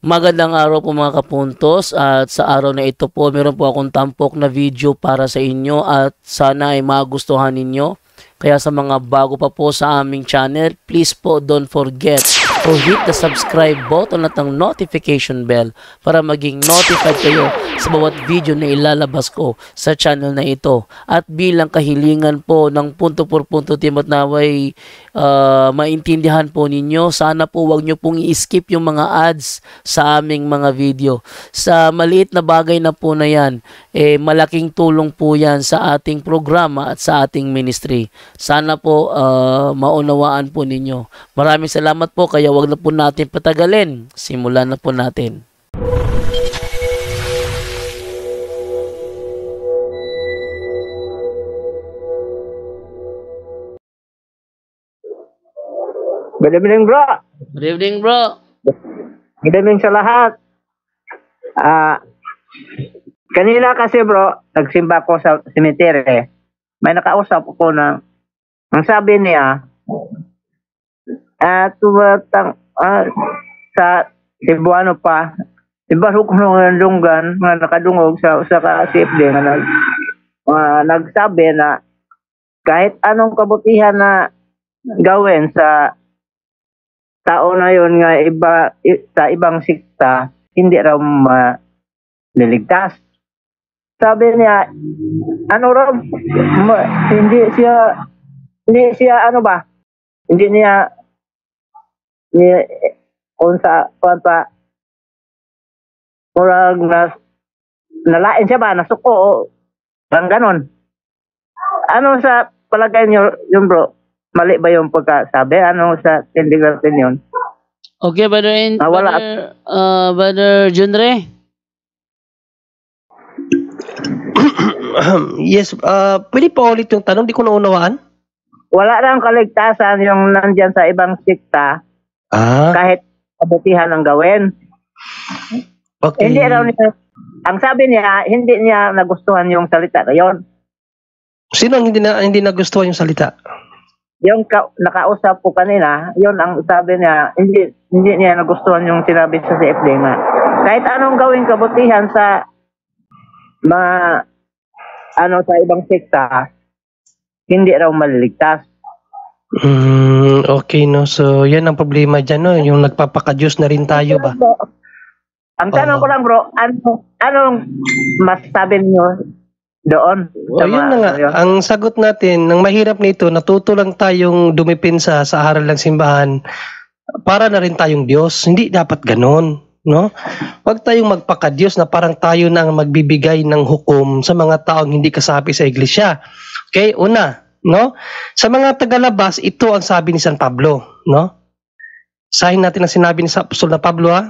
Magandang araw po mga kapuntos, at sa araw na ito po meron po akong tampok na video para sa inyo at sana ay magustuhan ninyo. Kaya sa mga bago pa po sa aming channel, please po don't forget to hit the subscribe button at ang notification bell para maging notified kayo sa bawat video na ilalabas ko sa channel na ito. At bilang kahilingan po ng punto por punto team at naway maintindihan po ninyo, sana po wag nyo pong i-skip yung mga ads sa aming mga video. Sa maliit na bagay na po na yan, malaking tulong po yan sa ating programa at sa ating ministry. Sana po maunawaan po ninyo. Maraming salamat po, kaya wag na po natin patagalin. Simulan na po natin. Good evening, bro. Good evening, bro. Good evening sa lahat. Kanina kasi, bro, nagsimba ko sa cemetery. May nakausap ko na ang sabi niya, sa Cebuano pa, iba ko ng dunggan na nakadungog sa CFD na nagsabi na kahit anong kabutihan na gawin sa tao na yun nga sa ibang sikta, hindi raw maliligtas. Sabi niya, ano raw, hindi siya kung nalain siya ba, nasuko, ang ganon. Ano sa palagay niyo yun, bro? Mali ba yung pagkasabi? Ano sa kindergarten yun? Okay, Brother Junre? Yes, pwede pa ulit yung tanong, di ko naunawaan. Wala lang kaligtasan yung nandyan sa ibang sikta kahit kabutihan ang gawin. Okay. Hindi raw niya, ang sabi niya, hindi niya nagustuhan yung salita na yun. Sino ang hindi nagustuhan yung salita? Yung nakausap ko kanina, yun ang sabi niya, hindi niya nagustuhan yung sinabi sa CFD na kahit anong gawing kabutihan sa sa ibang sekta, hindi raw maliligtas. Okay, no. So, yan ang problema dyan, no? Yung nagpapaka-Diyos na rin tayo ba? Ang tanong ko lang, bro, anong masasabi niyo doon? Yun na nga. Ang sagot natin, ng mahirap nito, natuto lang tayong dumipinsa sa aral ng simbahan para na rin tayong Diyos. Hindi dapat ganon, no? Huwag tayong magpaka-Diyos na parang tayo na ang magbibigay ng hukom sa mga taong hindi kasapi sa iglesia. Okay, una, no? Sa mga tagalabas, ito ang sabi ni San Pablo, no? Sahin natin ang sinabi ni Apostol na Pablo, ha?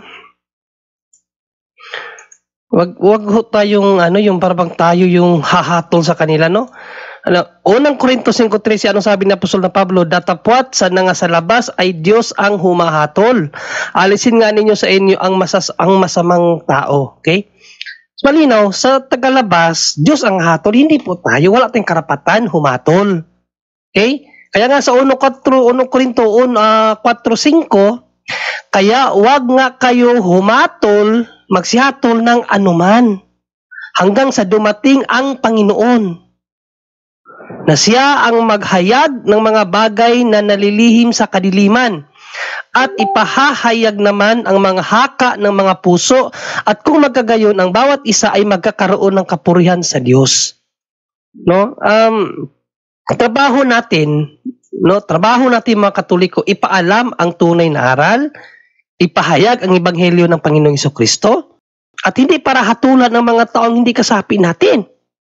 Wag ho tayong yung parang tayo yung hahatol sa kanila, no? Unang Korinto 5:13, anong sabi ni Apostol na Pablo? Datapwat sa nga sa labas ay Diyos ang humahatol. Alisin nga ninyo sa inyo ang masamang tao, okay? So, malinaw, sa tagalabas, Diyos ang hatol, hindi po tayo, wala tayong karapatan humatol. Okay? Kaya nga sa 1 Korinto 4:5, kaya wag nga kayo humatol, magsihatol ng anuman hanggang sa dumating ang Panginoon na siya ang maghayag ng mga bagay na nalilihim sa kadiliman at ipahahayag naman ang mga haka ng mga puso, at kung magkagayon ang bawat isa ay magkakaroon ng kapurihan sa Diyos. No? Trabaho natin mga Katoliko, ipaalam ang tunay na aral, ipahayag ang ebanghelyo ng Panginoong Jesucristo, at hindi para hatulan ng mga taong hindi kasapi natin.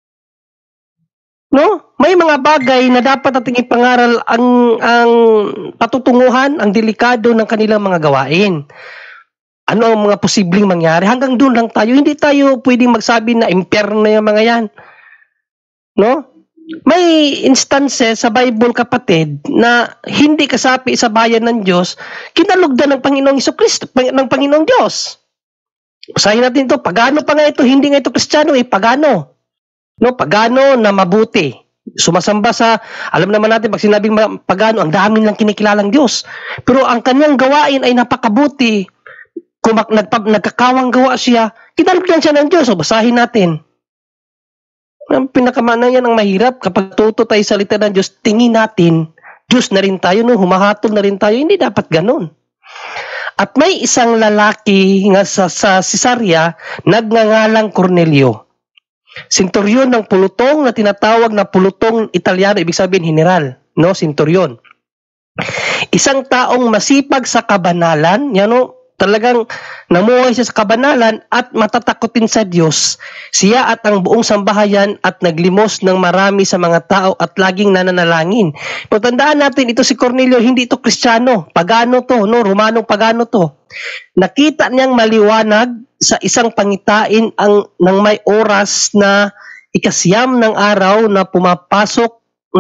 No? May mga bagay na dapat nating ipangaral ang patutunguhan, ang delikado ng kanilang mga gawain. Ano ang mga posibleng mangyari? Hanggang doon lang tayo. Hindi tayo pwedeng magsabi na impyerno na yung mga yan. No? May instances sa Bible, kapatid, na hindi kasapi sa bayan ng Diyos, kinalugdan ng Panginoong Jesucristo, ng Panginoong Diyos. Basahin natin ito. Pagano pa nga ito? Hindi nga ito Kristiyano, pagano. No, pagano na mabuti. Sumasamba sa, alam naman natin, pag sinabing pagano, ang dami lang kinikilalang Diyos. Pero ang kanyang gawain ay napakabuti. kung nagkakawang gawa siya, kinalugdan siya ng Diyos. So, basahin natin. Ang pinakamana yan ang mahirap. Kapag tuto tayo sa salita ng Diyos, tingin natin, Diyos na rin tayo, no? Humahatol na rin tayo. Hindi dapat ganun. At may isang lalaki nga sa Cesarea, nagngangalang Cornelio. Senturyon ng pulutong na tinatawag na pulutong Italiano, ibig sabihin general, no? Senturyon. Isang taong masipag sa kabanalan, yan no? Talagang namuhay siya sa kabanalan at matatakotin sa Diyos. Siya at ang buong sambahayan at naglimos ng marami sa mga tao at laging nananalangin. Patandaan natin, ito si Cornelio, hindi ito Kristiyano. Pagano to, no? Romanong pagano to. Nakita niyang maliwanag sa isang pangitain ng may oras na ikasyam ng araw na pumapasok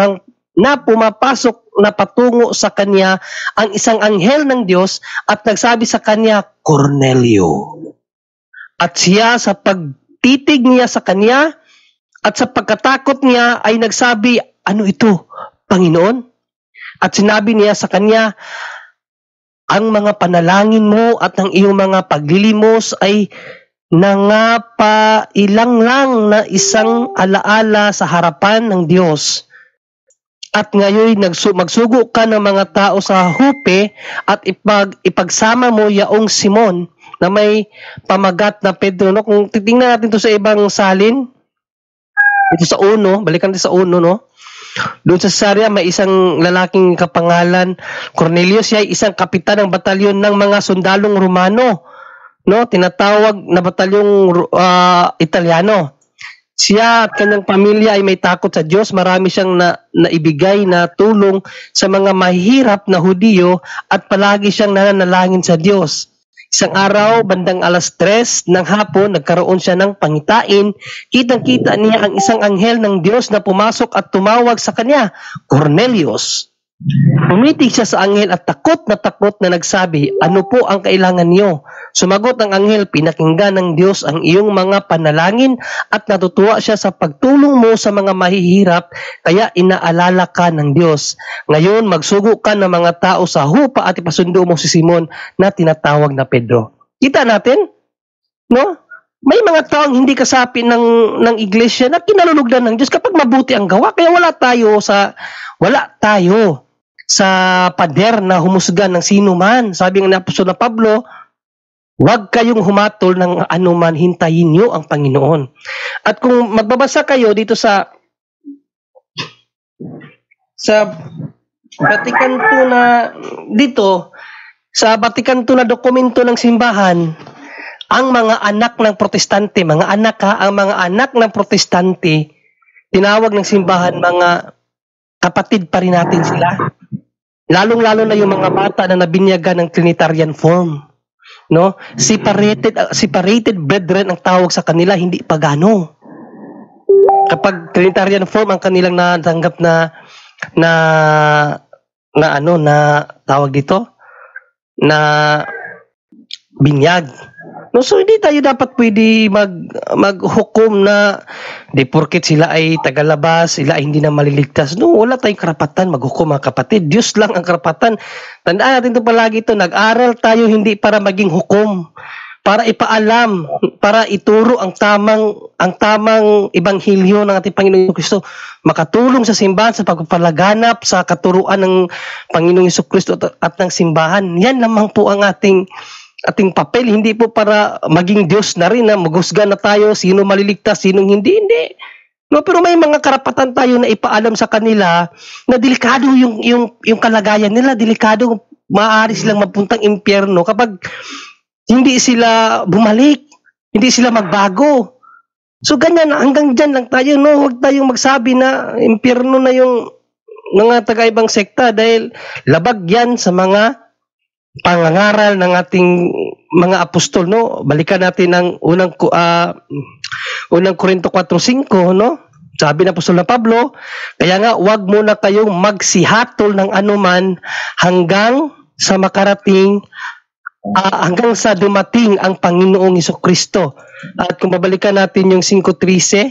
na patungo sa kanya ang isang anghel ng Diyos at nagsabi sa kanya, Cornelio. At siya sa pagtitig niya sa kanya at sa pagkatakot niya ay nagsabi, ano ito, Panginoon? At sinabi niya sa kanya, ang mga panalangin mo at ang iyong mga paglilimos ay nangapailang lang na isang alaala sa harapan ng Diyos. At ngayon magsugo ka ng mga tao sa Hupe at ipagsama mo yaong Simon na may pamagat na Pedro. No? Kung titingnan natin to sa ibang salin, ito sa 1, balikan natin sa 1, no? Doon sa Cesarea may isang lalaking kapangalan Cornelio, siya ay isang kapitan ng batalyon ng mga sundalong Romano, no? Tinatawag na batalyong Italiano. Siya at kanyang pamilya ay may takot sa Diyos. Marami siyang naibigay na tulong sa mga mahihirap na Hudiyo at palagi siyang nananalangin sa Diyos. Isang araw, bandang 3:00 ng hapon, nagkaroon siya ng pangitain. Kitang-kita niya ang isang anghel ng Diyos na pumasok at tumawag sa kanya, Cornelius. Pumitig siya sa anghel at takot na nagsabi, ano po ang kailangan niyo? Sumagot ang anghel, pinakinggan ng Diyos ang iyong mga panalangin at natutuwa siya sa pagtulong mo sa mga mahihirap, kaya inaalala ka ng Diyos. Ngayon, magsugo ka ng mga tao sa Hupa at ipasundo mo si Simon na tinatawag na Pedro. Kita natin? No? May mga taong hindi kasapi ng iglesia na kinalulugdan ng Diyos kapag mabuti ang gawa. Kaya wala tayo sa pader na humusgan ng sino man. Sabi ng Apostol na Pablo, huwag kayong humatol ng anuman, hintayin niyo ang Panginoon. At kung magbabasa kayo dito sa Vatican II sa Vatican II na dokumento ng simbahan, ang mga anak ng protestante, ang mga anak ng protestante, tinawag ng simbahan mga kapatid pa rin natin sila. Lalong-lalo na yung mga bata na nabinyagan ng Trinitarian form. No? Separated brethren ang tawag sa kanila, hindi pagano. Kapag Trinitarian form ang kanilang natanggap na tawag dito, na binyag. No, so hindi tayo dapat pwede maghukom na di porket sila ay tagalabas, sila ay hindi na maliligtas. No, wala tayong karapatan maghukom, mga kapatid. Diyos lang ang karapatan. Tandaan natin ito palagi ito. Nag-aral tayo hindi para maging hukom, para ipaalam, para ituro ang tamang ebanghelyo ng ating Panginoong Jesucristo. Makatulong sa simbahan sa pagpapalaganap sa katuruan ng Panginoong Jesucristo at ng simbahan. Yan lamang po ang ating papel, hindi po para maging Diyos na rin na maghusga na tayo, sino maliligtas, sinong hindi. No, pero may mga karapatan tayo na ipaalam sa kanila na delikado yung kalagayan nila, delikado, maaari silang mapuntang impyerno kapag hindi sila bumalik, hindi sila magbago. So ganyan, hanggang dyan lang tayo, no? Huwag tayong magsabi na impyerno na yung mga taga-ibang sekta dahil labag yan sa mga pangangaral ng ating mga apostol, no? Balikan natin ang unang Korinto 4:5, no? Sabi ng apostol na Pablo, kaya nga wag muna kayong magsihatol ng anuman hanggang sa dumating ang Panginoong Jesucristo. At kung babalikan natin yung 5:13,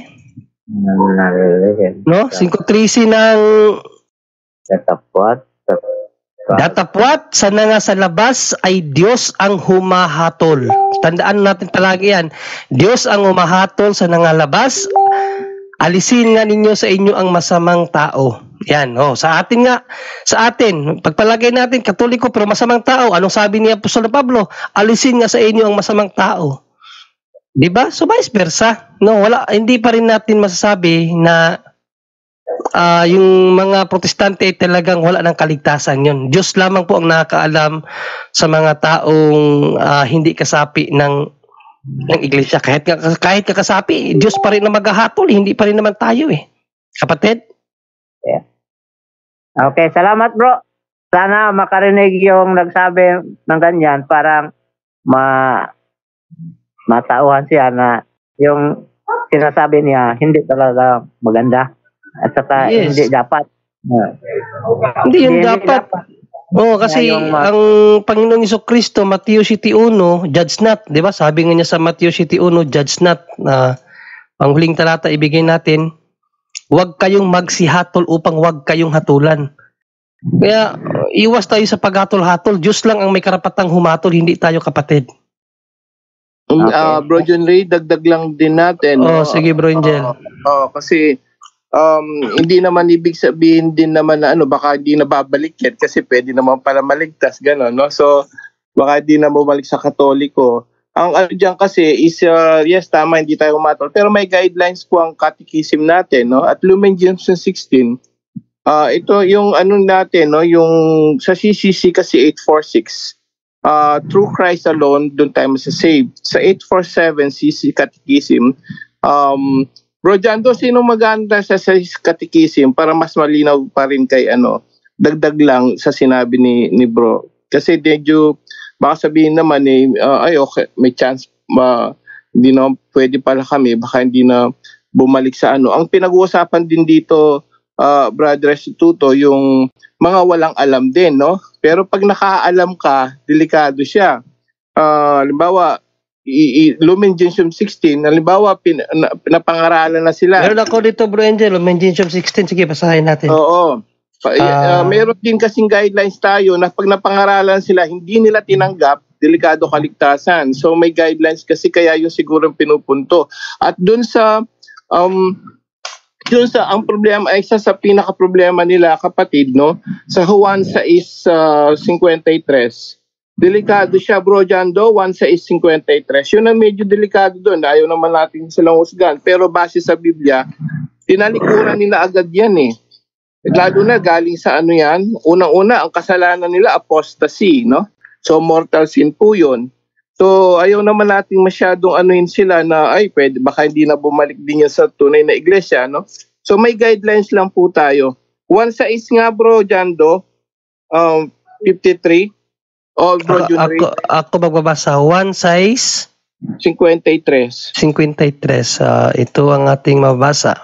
no? 5:13 ng Katapwat, Datapwat sa nga sa labas ay Diyos ang humahatol. Tandaan natin palagi yan. Diyos ang humahatol sa nga labas. Alisin nga ninyo sa inyo ang masamang tao. Yan, sa atin, pagpalagay natin, Katoliko pero masamang tao. Anong sabi ni Apostol Pablo? Alisin nga sa inyo ang masamang tao. Diba? So vice versa. No, hindi pa rin natin masasabi na yung mga protestante ay talagang wala ng kaligtasan yun. Diyos lamang po ang nakakaalam sa mga taong hindi kasapi ng iglesia. Kahit kasapi, Diyos pa rin na maghahatol, hindi pa rin naman tayo kapatid. Yeah. Okay, salamat bro. Sana makarinig yung nagsabi ng ganyan para matauhan siya na yung sinasabi niya hindi talaga maganda. At saka hindi dapat. Hindi yun dapat. Kasi ang Panginoong Jesucristo, Mateo 7:1, judge not. Diba? Sabi nga niya sa Mateo 7:1, judge not. Ang huling talata ibigay natin, huwag kayong magsihatol upang huwag kayong hatulan. Kaya iwas tayo sa paghatol-hatol. Diyos lang ang may karapatang humatol, hindi tayo kapatid. Bro John Ray, dagdag lang din natin. Sige Bro Angel. Kasi hindi naman ibig sabihin din naman na baka di na babalik yan kasi pwede naman pala maligtas, gano'n, no? So, baka di na bumalik sa Katoliko. Ang dyan kasi is, yes, tama, hindi tayo humatol. Pero may guidelines po ang catechism natin, no? At Lumen Gentium 16, ito yung natin, no? Yung sa CCC kasi 846, through Christ alone, doon tayo masasave. Sa 847 CC Catechism, Bro Jando, sino maganda sa Catechism para mas malinaw pa rin kay dagdag lang sa sinabi ni Bro. Kasi medyo baka sabihin naman okay, may chance hindi na pwede pala kami, baka hindi na bumalik sa Ang pinag-uusapan din dito, Brother Restituto, yung mga walang alam din, no? Pero pag nakaalam ka, delikado siya. Halimbawa, Lumen Gentium 16, halimbawa napangaralan na sila. Meron ako dito Bro Angel, Lumen Gentium 16, sige basahin natin. Oo. Meron din kasing guidelines tayo na pag napangaralan sila, hindi nila tinanggap, delikado kaligtasan. So may guidelines kasi kaya yung siguro pinupunto. At dun sa ang problema ay isa sa pinaka problema nila kapatid, no? Sa Juan 6:53. Delikado siya Bro Jando, 1:53. Yun ang medyo delikado doon. Ayaw naman natin silang husgan. Pero base sa Biblia, tinalikuran nila agad yan Lalo na galing sa yan. Unang-una, ang kasalanan nila, apostasy, no? So mortal sin po yun. So ayaw naman natin masyadong sila na, pwede, baka hindi na bumalik din yan sa tunay na iglesia, no? So may guidelines lang po tayo. 1:6 nga Bro Jando, 53. Bro Jun Ray. Ako magbabasa 1:53. Ito ang ating mabasa.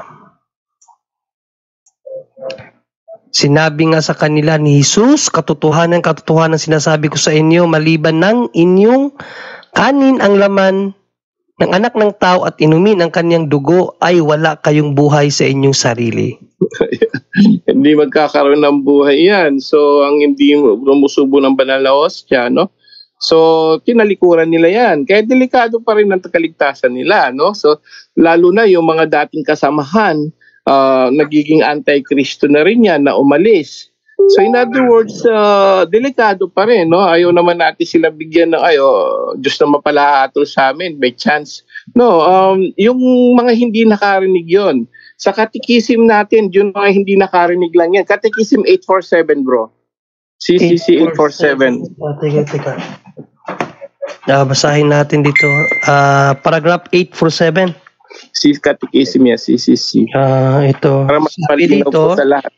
Sinabi nga sa kanila ni Jesus, katotohanan sinasabi ko sa inyo, maliban ng inyong kanin ang laman ng anak ng tao at inumin ang kanyang dugo, ay wala kayong buhay sa inyong sarili. Hindi magkakaroon ng buhay yan. So, ang hindi lumusubo ng banal na hostya, no? So, tinalikuran nila yan. Kaya delikado pa rin ang kaligtasan nila, no? So, lalo na yung mga dating kasamahan, nagiging anti-Kristo na rin yan, na umalis. So, in other words, delikado pa rin, no? Ayaw naman natin sila bigyan ng, Diyos na mapalahatol sa amin, may chance. No, yung mga hindi nakarinig yon. Sa Catechism natin, yung mga hindi nakarinig lang yan. Catechism 847, bro. CCC 847. Teka. Basahin natin dito. Paragraph 847. Catechism yan, CCC. Ito. Para mas malinaw po sa lahat.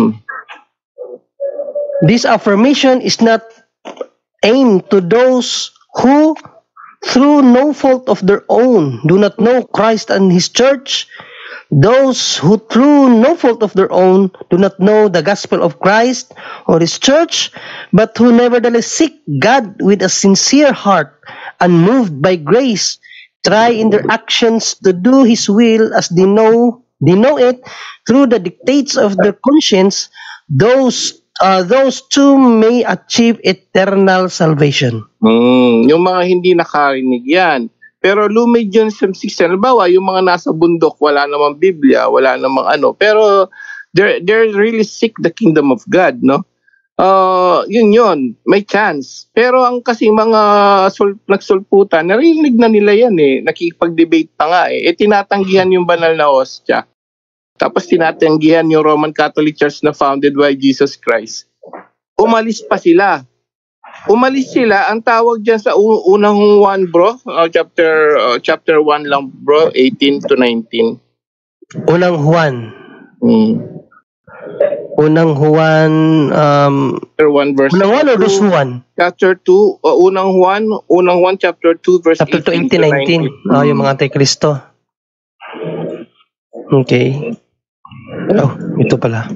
This affirmation is not aimed to those who, through no fault of their own, do not know Christ and His church. Those who through no fault of their own do not know the gospel of Christ or His church, but who nevertheless seek God with a sincere heart and moved by grace, try in their actions to do His will as they know it through the dictates of their conscience. Those those two may achieve eternal salvation. Yung mga hindi nakarinig yan. Pero lumid yun sa 6. Halimbawa, yung mga nasa bundok, wala namang Biblia, wala namang ano. Pero they're really seek the kingdom of God, no? Yun, may chance. Pero ang kasi mga nagsulputan, narinig na nila yan eh. Nakikipag-debate pa nga eh. Tinatanggihan yung banal na hostia. Tapos tinatanggihan yung Roman Catholic Church na founded by Jesus Christ. Umalis pa sila. Ang tawag dyan sa unang 1 bro, chapter 1 lang bro, 18 to 19. Unang Juan. Unang Juan, chapter 1 verse unang Juan o dos Juan? Chapter 2, unang Juan chapter 2 verse Chapter 18 2, to 19. Yung mga Antikristo. Okay. Ito pala.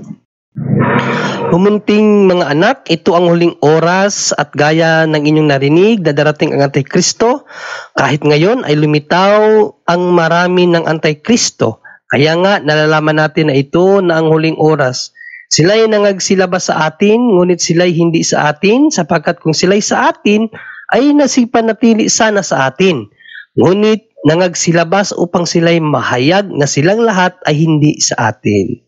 Pumunting mga anak, ito ang huling oras at gaya ng inyong narinig na darating ang Antikristo. Kahit ngayon ay lumitaw ang marami ng Antikristo. Kaya nga nalalaman natin na ito na ang huling oras. Sila'y nangagsilabas sa atin, ngunit sila'y hindi sa atin, sapagkat kung sila'y sa atin, ay nasipanatili sana sa atin. Ngunit nangagsilabas upang sila'y mahayag na silang lahat ay hindi sa atin.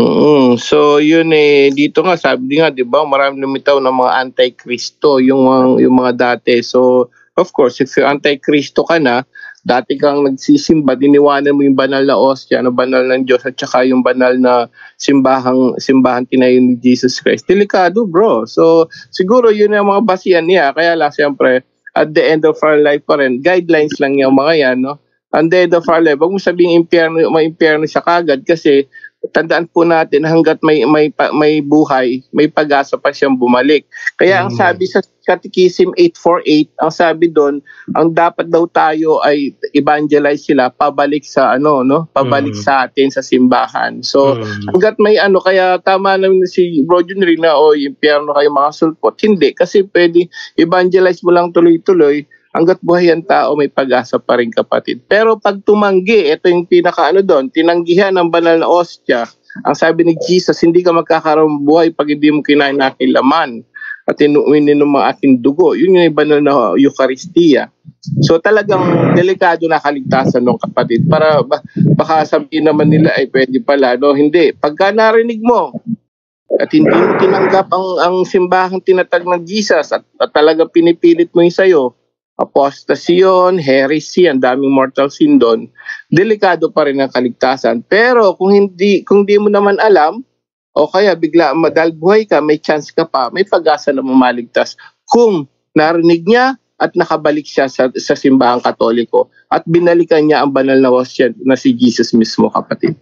So yun eh, dito nga sabi nga 'di ba, maraming lumitaw ng mga anti-Kristo yung mga dati. So of course, if you're anti-Kristo ka na, dati kang nagsisimba, diniwanan mo yung banal na hostia, na banal ng Diyos at saka yung banal na simbahan tinayo ni Jesus Christ. Delikado, bro. So siguro yun yung mga basihan niya. Kaya lang siyempre, at the end of our life pa rin, guidelines lang yung mga yan, no? At the end of our life, wag mo sabing impyerno siya kagad kasi tandaan po natin hanggat may buhay, may pag-asa pa siyang bumalik. Kaya ang sabi sa Catechism 848, ang sabi doon, ang dapat daw tayo ay evangelize sila pabalik sa pabalik sa atin sa simbahan. So hanggat may kaya tama naman si Bro Jun rin na impyerno kayo mga sulpot. Hindi, kasi pwede evangelize mo lang tuloy-tuloy. Hanggat buhay ang tao, may pag-asa pa rin, kapatid. Pero pag tumanggi, ito yung doon, tinanggihan ng banal na hostia. Ang sabi ni Jesus, hindi ka magkakaroon buhay pag hindi mo kinain na aking laman at inumin ng mga aking dugo. Yun yung banal na Eucharistia. So talagang delikado na kaligtasan ng kapatid. Para baka sabihin naman nila ay pwede pala. No, hindi. Pagka narinig mo at hindi mo tinanggap ang simbahang tinatag ng Jesus at talaga pinipilit mo yung sayo, apostasy yun, heresy, ang daming mortal sin doon, delikado pa rin ang kaligtasan. Pero kung di mo naman alam, o kaya bigla dahil buhay ka, may chance ka pa, may pag-asa na mamaligtas. Kung narinig niya at nakabalik siya sa simbahang Katoliko at binalikan niya ang banal na hostia na si Jesus mismo, kapatid.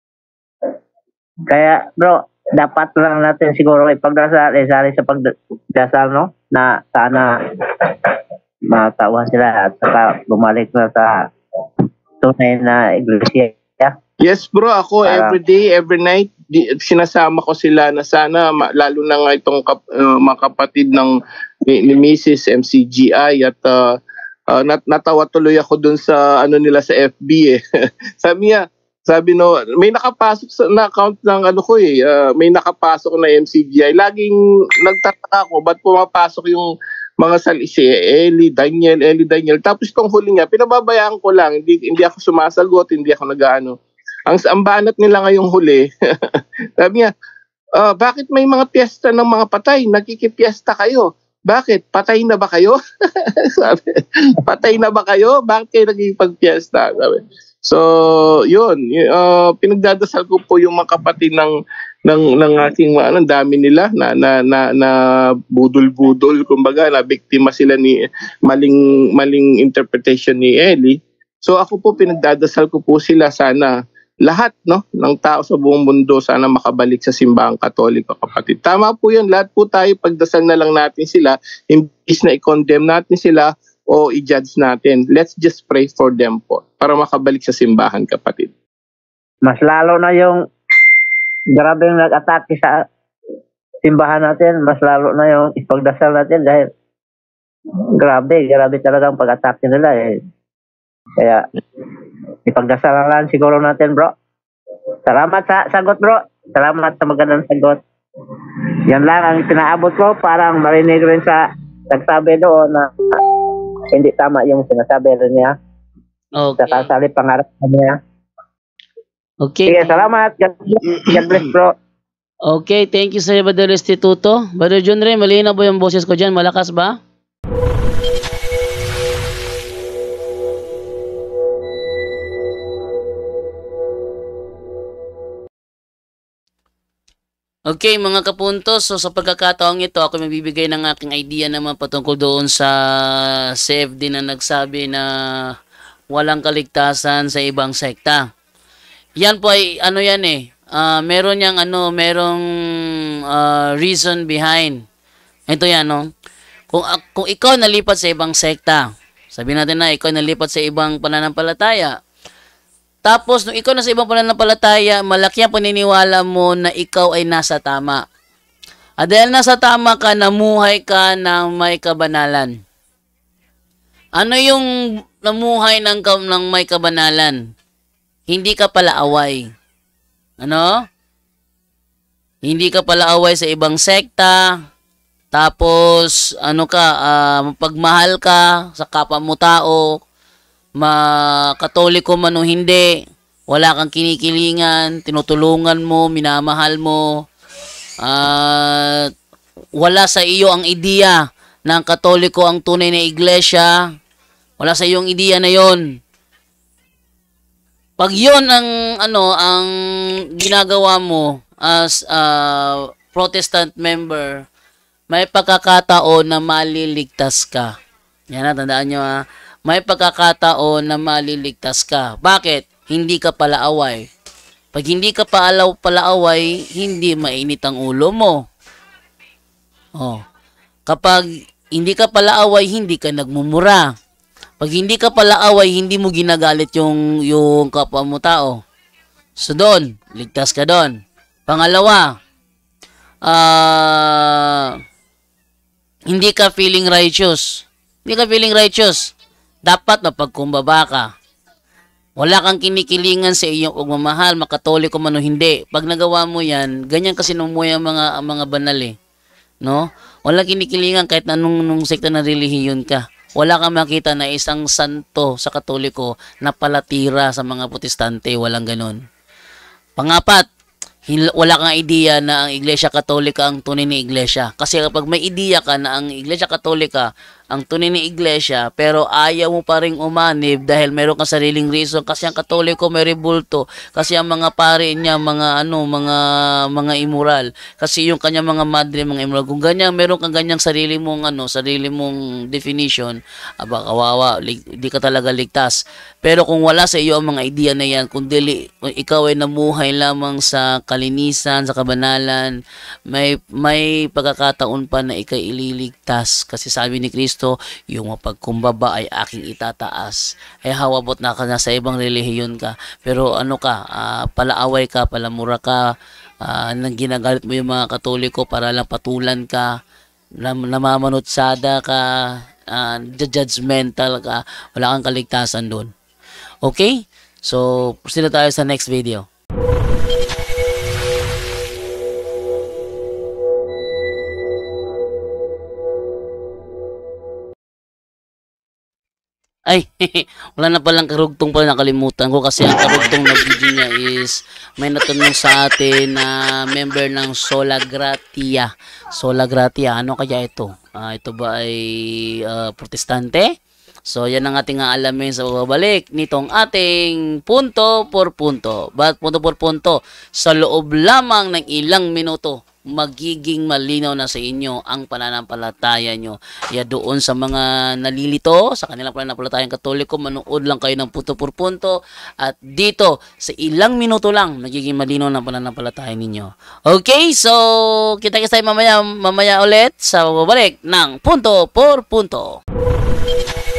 Kaya bro, dapat lang natin siguro ipagdasal, sali sa pagdasal, no? Na sana matawa sila at saka bumalik na sa tunay na iglesia. Yes bro, ako every day, every night, sinasama ko sila na sana, lalo na nga itong mga kapatid ni Mrs. MCGI at natawa tuloy ako dun sa nila sa FB eh. Sabi may nakapasok na account ng may nakapasok na MCGI. Laging nagtataka ako, ba't pumapasok yung mga salisi, Eli Daniel. Tapos itong huli niya, pinababayaan ko lang. Hindi ako sumasagot, hindi ako nag-ano. Ang banat nila ngayong huli, sabi niya, bakit may mga piyesta ng mga patay? Nakikipiesta kayo. Bakit? Patay na ba kayo? Sabi, patay na ba kayo? Bakit kayo nagkikipagpiesta? Sabi. So, yun. Pinagdadasal ko po yung mga kapatid ng aking dami nila na budol-budol, kumbaga na biktima sila ni maling interpretation ni Eli. So ako po pinagdadasal ko po sila, sana lahat ng tao sa buong mundo sana makabalik sa simbahang Katoliko, kapatid. Tama po 'yun, lahat po tayo pagdasal na lang natin sila, imbis na i-condemn natin sila o i-judge natin. Let's just pray for them po para makabalik sa simbahan, kapatid. Mas lalo na yung grabe yung nag-atake sa simbahan natin, mas lalo na yung ipagdasal natin dahil grabe talagang pag-atake nila eh. Kaya ipagdasal lang siguro natin, bro. Salamat sa sagot, bro. Salamat sa magandang sagot. Yan lang ang pinaabot ko, parang marinig rin sa nagsabi doon na hindi tama yung sinasabi rin niya. Okay. Sa kasali pangarap niya. Okay. Sige, salamat. God bless, bro. Okay, thank you sa Brother Restituto. Brother John Ray, malinaw ba yung boses ko dyan? Malakas ba? Okay, mga kapuntos, so sa pagkakataong ito, ako magbibigay ng aking idea naman patungkol doon sa CFD na nagsabi na walang kaligtasan sa ibang sekta. Yan po ay, ano yan eh, meron yang merong reason behind. Ito yan, no? Kung ikaw nalipat sa ibang sekta, sabihin natin na ikaw nalipat sa ibang pananampalataya, tapos, nung ikaw na sa ibang pananampalataya, malaki ang paniniwala mo na ikaw ay nasa tama. At dahil nasa tama ka, namuhay ka ng may kabanalan. Ano yung namuhay ng may kabanalan? Hindi ka pala away. Ano? Hindi ka pala away sa ibang sekta. Tapos, pagmahal ka sa kapwa mo tao, Katoliko man o hindi, wala kang kinikilingan, tinutulungan mo, minamahal mo, wala sa iyo ang ideya ng Katoliko ang tunay na iglesia, wala sa iyo ang ideya na yon. Pag yon ang ginagawa mo as Protestant member, may pagkakataon na maliligtas ka. Yan na, tandaan nyo ha. May pagkakataon na maliligtas ka. Bakit? Hindi ka pala away. Pag hindi ka pala away, hindi mainit ang ulo mo. Kapag hindi ka pala away, hindi ka nagmumura. Pag hindi ka pala away, hindi mo ginagalit yung kapwa mo tao. So doon, ligtas ka doon. Pangalawa, hindi ka feeling righteous. Hindi ka feeling righteous. Dapat mapagkumbaba ka. Wala kang kinikilingan sa iyong pagmamahal, makatoliko man o hindi. Pag nagawa mo yan, ganyan kasi numuhay ang mga banal eh. No? Wala kinikilingan kahit anong sekta na relihiyon ka. Wala kang makita na isang santo sa Katoliko na palatira sa mga Protestante. Walang ganun. Pangapat, wala kang ideya na ang Iglesia Katolika ang tunay na iglesia. Kasi kapag may ideya ka na ang Iglesia Katolika ang tunay na iglesia, pero ayaw mo pa rin umanib dahil meron kang sariling reason, kasi ang Katoliko may rebulto, kasi ang mga pare niya mga immoral, kasi yung kanya mga madre mga immoral. Kung ganyan meron kang ganyang sarili mong definition, kawawa, di ka talaga ligtas. Pero kung wala sa iyo ang mga ideya na yan, kung ikaw ay namuhay lamang sa kalinisan, sa kabanalan, may pagkakataon pa na ikay ililigtas, kasi sabi ni Kristo, yung mapagkumbaba ay aking itataas. Ay hawabot na ka na sa ibang relihiyon ka, pero palaaway ka, palamura ka, nang ginagalit mo yung mga Katoliko para lang patulan ka, namamanutsada ka, judgmental ka, wala kang kaligtasan doon. Okay? So, proceed na tayo sa next video. Ay, wala na palang karugtong pala, nakalimutan ko kasi ang karugtong na video niya is may natanong sa atin na member ng Sola Gratia. Sola Gratia, ano kaya ito? Ito ba ay Protestante? So, yan ang ating aalamin sa pagbabalik nitong ating punto por punto. But punto por punto, sa loob lamang ng ilang minuto, magiging malinaw na sa inyo ang pananampalataya nyo. Kaya doon sa mga nalilito sa kanilang pananampalatayang Katoliko, manood lang kayo ng punto por punto. At dito, sa ilang minuto lang, magiging malinaw ng pananampalataya ninyo. Okay, so kita-kita tayo mamaya ulit sa pagbabalik ng punto por punto.